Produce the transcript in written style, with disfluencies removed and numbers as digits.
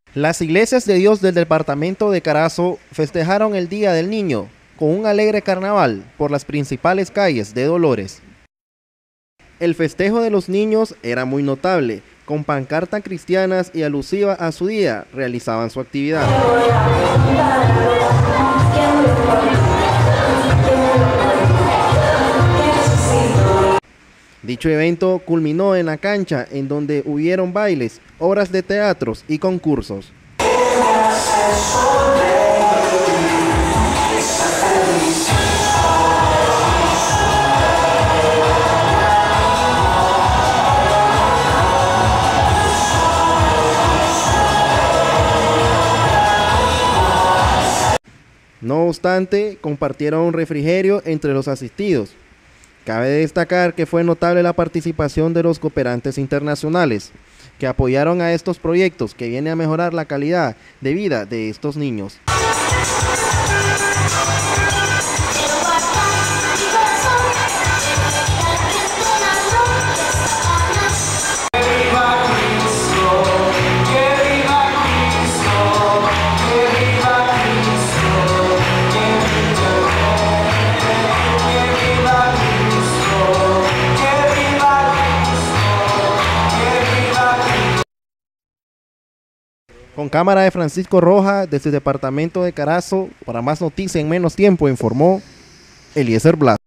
Las iglesias de Dios del departamento de Carazo festejaron el Día del Niño con un alegre carnaval por las principales calles de Dolores. El festejo de los niños era muy notable, con pancartas cristianas y alusiva a su día realizaban su actividad. Dicho evento culminó en la cancha, en donde hubieron bailes, obras de teatros y concursos. No obstante, compartieron un refrigerio entre los asistidos. Cabe destacar que fue notable la participación de los cooperantes internacionales, que apoyaron a estos proyectos que vienen a mejorar la calidad de vida de estos niños. Con cámara de Francisco Roja, desde el departamento de Carazo, para más noticias en menos tiempo, informó Eliezer Blas.